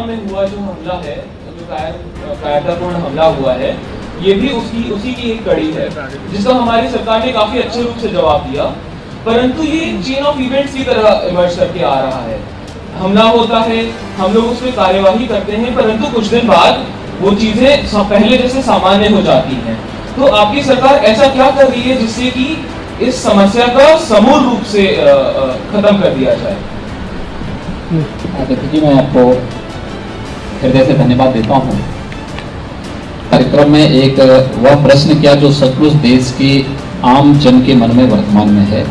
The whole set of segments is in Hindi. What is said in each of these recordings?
पुलवामा में हुआ जो हमला है, जो कायरतापूर्ण हमला हुआ है, ये भी उसी की एक कड़ी है, जिसका हमारी सरकार ने काफी अच्छे रूप से जवाब दिया। परंतु ये चेन ऑफ इवेंट्स की तरह इमर्ज करके आ रहा है। हमला होता है, हम लोग उस पर कार्यवाही करते हैं, परंतु कुछ दिन बाद वो चीजें पहले जैसे सामान्य हो जाती हैं। तो आपकी सरकार ऐसा क्या कर रही है जिससे कि इस समस्या का समूल रूप से खत्म कर दिया जाए? देखिए, मैं आपको हृदय से धन्यवाद देता हूँ। कार्यक्रम में एक वह प्रश्न किया जो सचमुच देश के आम जन के मन में वर्तमान में है।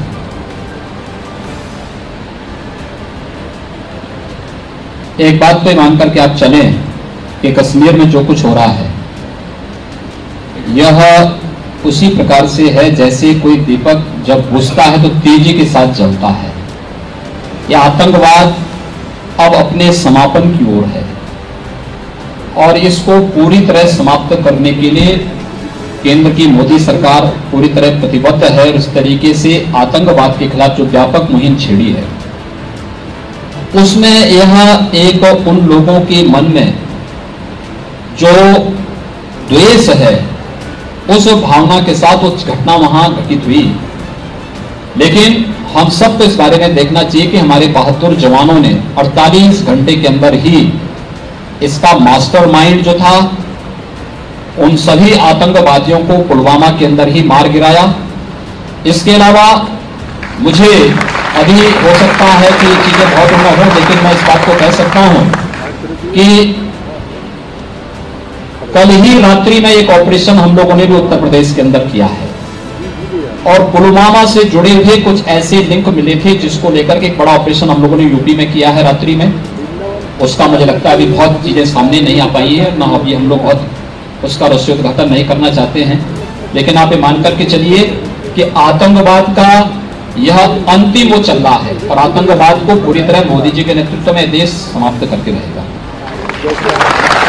एक बात पे मान करके आप चलें कि कश्मीर में जो कुछ हो रहा है यह उसी प्रकार से है जैसे कोई दीपक जब बुझता है तो तेजी के साथ जलता है। यह आतंकवाद अब अपने समापन की ओर है और इसको पूरी तरह समाप्त करने के लिए केंद्र की मोदी सरकार पूरी तरह प्रतिबद्ध है। और इस तरीके से आतंकवाद के खिलाफ जो व्यापक मुहिम छेड़ी है उसमें यह एक उन लोगों के मन में जो द्वेष है उस भावना के साथ उस घटना वहां घटित हुई। लेकिन हम सबको इस बारे में देखना चाहिए कि हमारे 72 जवानों ने 48 घंटे के अंदर ही इसका मास्टरमाइंड जो था उन सभी आतंकवादियों को पुलवामा के अंदर ही मार गिराया। इसके अलावा मुझे अभी हो सकता है कि ये चीजें बहुत न हो, लेकिन मैं इस बात को कह सकता हूं कि कल ही रात्रि में एक ऑपरेशन हम लोगों ने भी उत्तर प्रदेश के अंदर किया है और पुलवामा से जुड़े हुए कुछ ऐसे लिंक मिले थे जिसको लेकर के एक बड़ा ऑपरेशन हम लोगों ने यूपी में किया है रात्रि में। उसका मुझे लगता है अभी बहुत चीजें सामने नहीं आ पाई है, ना अभी हम लोग बहुत उसका रस्योद्घाटन नहीं करना चाहते हैं। लेकिन आप ये मान करके चलिए कि आतंकवाद का यह अंतिम वो चल रहा है और आतंकवाद को पूरी तरह मोदी जी के नेतृत्व में देश समाप्त करके रहेगा।